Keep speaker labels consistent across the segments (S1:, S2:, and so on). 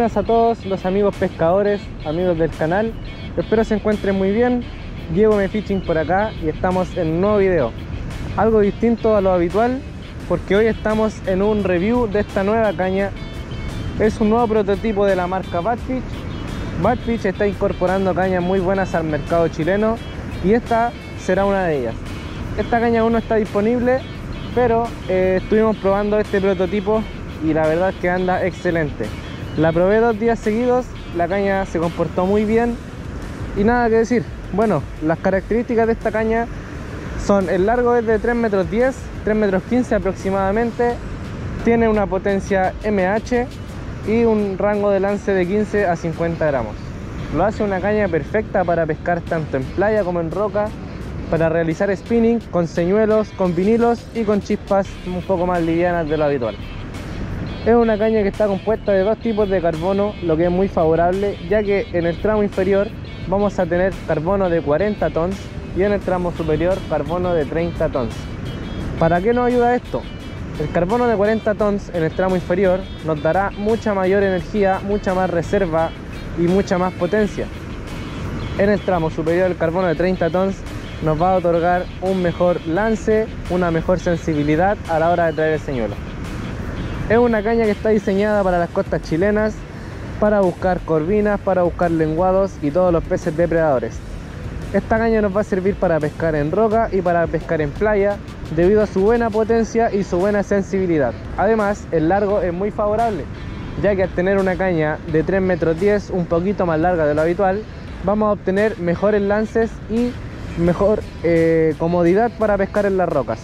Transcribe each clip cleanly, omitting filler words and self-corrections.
S1: días a todos los amigos pescadores, amigos del canal. Espero se encuentren muy bien. Diego Me Fishing por acá y estamos en un nuevo video. Algo distinto a lo habitual porque hoy estamos en un review de esta nueva caña. Es un nuevo prototipo de la marca Badfish. Badfish está incorporando cañas muy buenas al mercado chileno y esta será una de ellas. Esta caña aún no está disponible, pero estuvimos probando este prototipo y la verdad es que anda excelente. La probé 2 días seguidos, la caña se comportó muy bien y nada que decir. Bueno, las características de esta caña son: el largo es de 3,10 metros, 3,15 metros aproximadamente, tiene una potencia MH y un rango de lance de 15 a 50 gramos. Lo hace una caña perfecta para pescar tanto en playa como en roca, para realizar spinning con señuelos, con vinilos y con chispas un poco más livianas de lo habitual. Es una caña que está compuesta de 2 tipos de carbono, lo que es muy favorable, ya que en el tramo inferior vamos a tener carbono de 40 tons y en el tramo superior carbono de 30 tons. ¿Para qué nos ayuda esto? El carbono de 40 tons en el tramo inferior nos dará mucha mayor energía, mucha más reserva y mucha más potencia. En el tramo superior el carbono de 30 tons nos va a otorgar un mejor lance, una mejor sensibilidad a la hora de traer el señuelo. Es una caña que está diseñada para las costas chilenas, para buscar corvinas, para buscar lenguados y todos los peces depredadores. Esta caña nos va a servir para pescar en roca y para pescar en playa, debido a su buena potencia y su buena sensibilidad. Además, el largo es muy favorable, ya que al tener una caña de 3,10 metros, un poquito más larga de lo habitual, vamos a obtener mejores lances y mejor comodidad para pescar en las rocas.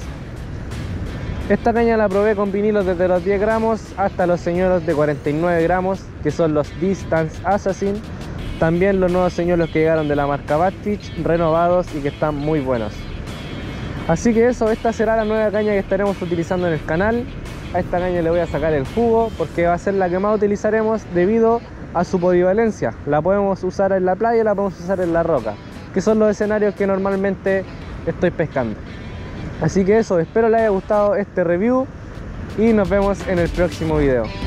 S1: Esta caña la probé con vinilos desde los 10 gramos hasta los señuelos de 49 gramos, que son los Distance Assassin. También los nuevos señuelos que llegaron de la marca Badfish, renovados y que están muy buenos. Así que eso, esta será la nueva caña que estaremos utilizando en el canal. A esta caña le voy a sacar el jugo porque va a ser la que más utilizaremos debido a su polivalencia. La podemos usar en la playa y la podemos usar en la roca, que son los escenarios que normalmente estoy pescando. Así que eso, espero les haya gustado este review y nos vemos en el próximo video.